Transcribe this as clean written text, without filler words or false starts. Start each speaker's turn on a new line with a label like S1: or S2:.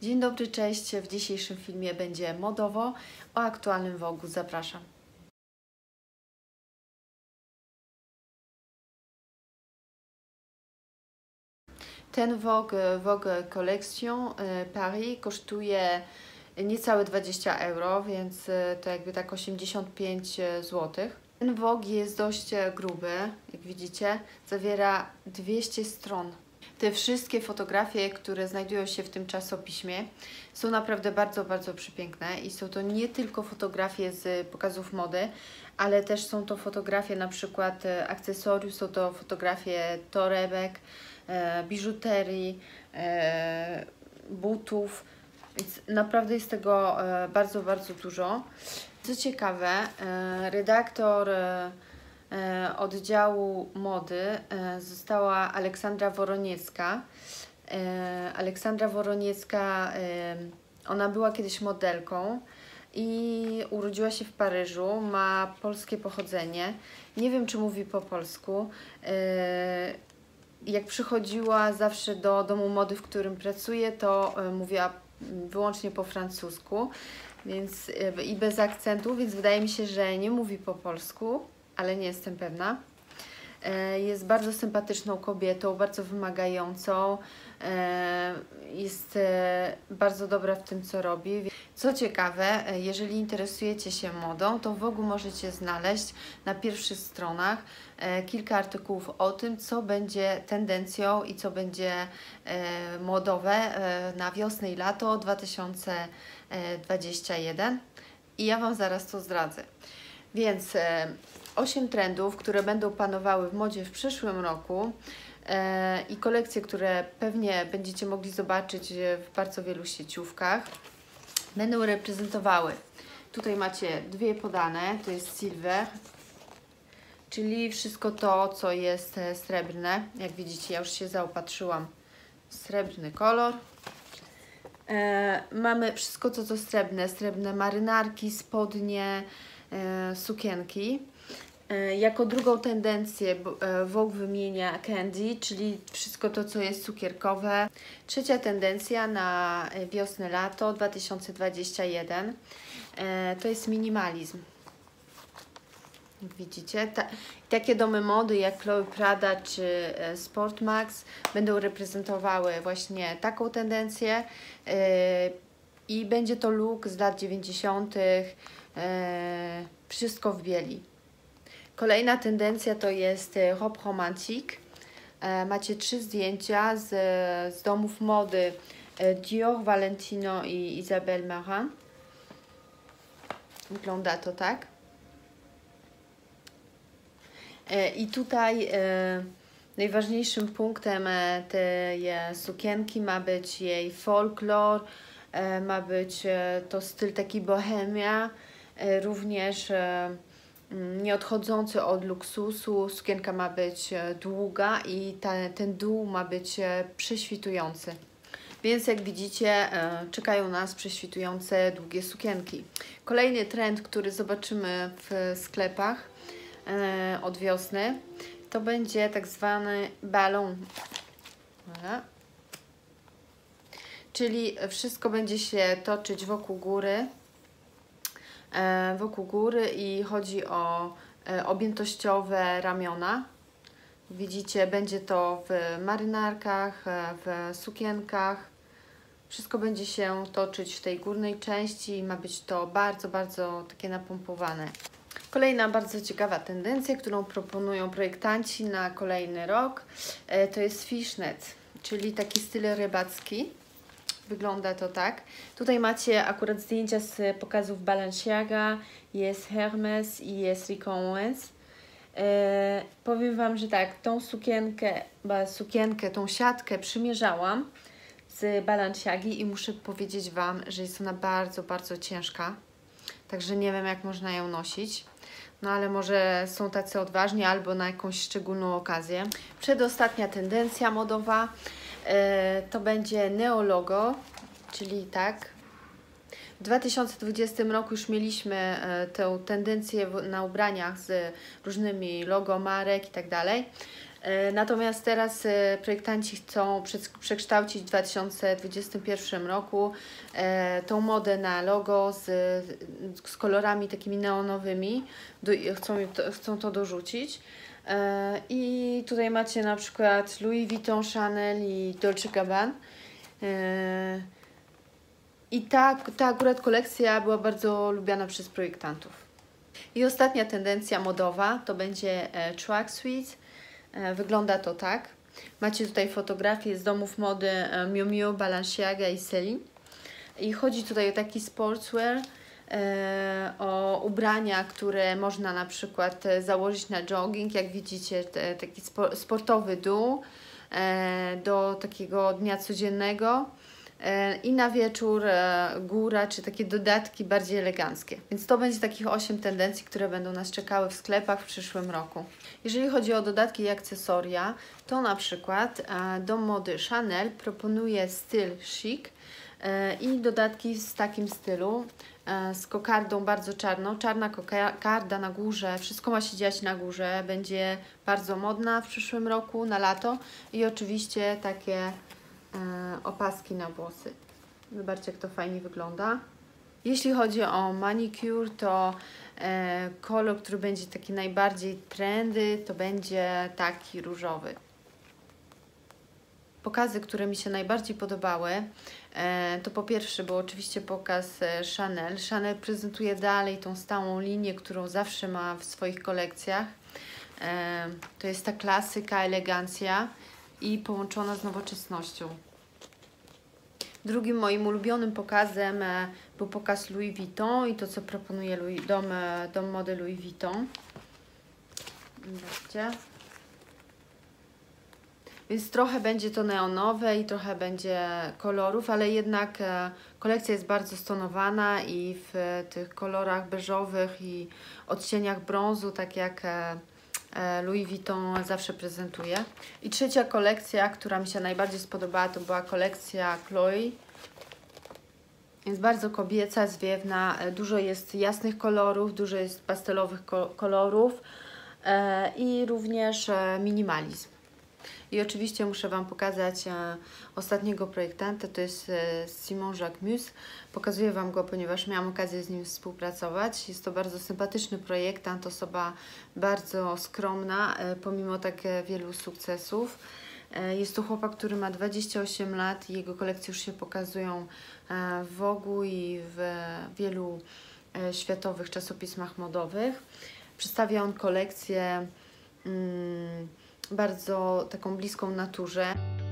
S1: Dzień dobry, cześć. W dzisiejszym filmie będzie modowo. O aktualnym Vogue'u zapraszam. Ten Vogue Collection Paris kosztuje niecałe 20 euro, więc to jakby tak 85 zł. Ten Vogue jest dość gruby, jak widzicie, zawiera 200 stron. Te wszystkie fotografie, które znajdują się w tym czasopiśmie, są naprawdę bardzo przepiękne i są to nie tylko fotografie z pokazów mody, ale też są to fotografie na przykład akcesoriów, są to fotografie torebek, biżuterii, butów, więc naprawdę jest tego bardzo dużo. Co ciekawe, redaktor oddziału mody została Aleksandra Woroniecka. Aleksandra Woroniecka, ona była kiedyś modelką i urodziła się w Paryżu, ma polskie pochodzenie. Nie wiem, czy mówi po polsku. Jak przychodziła zawsze do domu mody, w którym pracuje, to mówiła wyłącznie po francusku, więc i bez akcentu, więc wydaje mi się, że nie mówi po polsku, ale nie jestem pewna. Jest bardzo sympatyczną kobietą, bardzo wymagającą, jest bardzo dobra w tym, co robi. Co ciekawe, jeżeli interesujecie się modą, to w Vogue'u możecie znaleźć na pierwszych stronach kilka artykułów o tym, co będzie tendencją i co będzie modowe na wiosnę i lato 2021. I ja Wam zaraz to zdradzę. Więc 8 trendów, które będą panowały w modzie w przyszłym roku i kolekcje, które pewnie będziecie mogli zobaczyć w bardzo wielu sieciówkach, będą reprezentowały. Tutaj macie dwie podane, to jest silver, czyli wszystko to, co jest srebrne. Jak widzicie, ja już się zaopatrzyłam w srebrny kolor. Mamy wszystko to, co srebrne, srebrne marynarki, spodnie, sukienki. Jako drugą tendencję Vogue wymienia candy, czyli wszystko to, co jest cukierkowe. Trzecia tendencja na wiosnę-lato 2021 to jest minimalizm. Jak widzicie, takie domy mody jak Chloe Prada czy Sportmax będą reprezentowały właśnie taką tendencję i będzie to look z lat 90. Wszystko w bieli. Kolejna tendencja to jest robe romantique. Macie 3 zdjęcia z domów mody Dior, Valentino i Isabelle Marant. Wygląda to tak. I tutaj najważniejszym punktem tej sukienki ma być jej folklor, ma być to styl taki bohemia, również nie odchodzący od luksusu. Sukienka ma być długa i ten dół ma być prześwitujący. Więc jak widzicie, czekają nas prześwitujące długie sukienki. Kolejny trend, który zobaczymy w sklepach od wiosny, to będzie tak zwany balon. Voilà. Czyli wszystko będzie się toczyć wokół góry i chodzi o objętościowe ramiona. Widzicie, będzie to w marynarkach, w sukienkach. Wszystko będzie się toczyć w tej górnej części i ma być to bardzo takie napompowane. Kolejna bardzo ciekawa tendencja, którą proponują projektanci na kolejny rok, to jest fishnet, czyli taki styl rybacki. Wygląda to tak. Tutaj macie akurat zdjęcia z pokazów Balenciaga, jest Hermes i jest Rick Owens. Powiem Wam, że tak, tą sukienkę, tą siatkę przymierzałam z Balenciagi i muszę powiedzieć Wam, że jest ona bardzo ciężka. Także nie wiem, jak można ją nosić. No ale może są tacy odważni albo na jakąś szczególną okazję. Przedostatnia tendencja modowa to będzie neologo, czyli tak. W 2020 roku już mieliśmy tę tendencję na ubraniach z różnymi logo marek i tak dalej. Natomiast teraz projektanci chcą przekształcić w 2021 roku tą modę na logo z kolorami takimi neonowymi. Chcą to dorzucić. I tutaj macie na przykład Louis Vuitton, Chanel i Dolce Gabbana. I ta akurat kolekcja była bardzo lubiana przez projektantów. I ostatnia tendencja modowa to będzie tracksuit. Wygląda to tak. Macie tutaj fotografie z domów mody Miu Miu, Balenciaga i Celine. I chodzi tutaj o taki sportswear, o ubrania, które można na przykład założyć na jogging, jak widzicie, taki sportowy dół do takiego dnia codziennego i na wieczór góra, czy takie dodatki bardziej eleganckie. Więc to będzie takich 8 tendencji, które będą nas czekały w sklepach w przyszłym roku. Jeżeli chodzi o dodatki i akcesoria, to na przykład dom mody Chanel proponuje styl chic i dodatki w takim stylu z kokardą bardzo czarną. Czarna kokarda na górze, wszystko ma się dziać na górze, będzie bardzo modna w przyszłym roku, na lato. I oczywiście takie opaski na włosy. Zobaczcie, jak to fajnie wygląda. Jeśli chodzi o manicure, to kolor, który będzie taki najbardziej trendy, to będzie taki różowy. Pokazy, które mi się najbardziej podobały, to po pierwsze był oczywiście pokaz Chanel. Chanel prezentuje dalej tą stałą linię, którą zawsze ma w swoich kolekcjach. To jest ta klasyka, elegancja i połączona z nowoczesnością. Drugim moim ulubionym pokazem był pokaz Louis Vuitton i to, co proponuje dom mody Louis Vuitton. Zobaczcie. Więc trochę będzie to neonowe i trochę będzie kolorów, ale jednak kolekcja jest bardzo stonowana i w tych kolorach beżowych i odcieniach brązu, tak jak Louis Vuitton zawsze prezentuje. I trzecia kolekcja, która mi się najbardziej spodobała, to była kolekcja Chloe. Jest bardzo kobieca, zwiewna, dużo jest jasnych kolorów, dużo jest pastelowych kolorów i również minimalizm. I oczywiście muszę Wam pokazać ostatniego projektanta, to jest Simon Jacques Mus. Pokazuję Wam go, ponieważ miałam okazję z nim współpracować. Jest to bardzo sympatyczny projektant, osoba bardzo skromna, pomimo tak wielu sukcesów. Jest to chłopak, który ma 28 lat i jego kolekcje już się pokazują w Vogue i w wielu światowych czasopismach modowych. Przedstawia on kolekcję bardzo taką bliską naturze.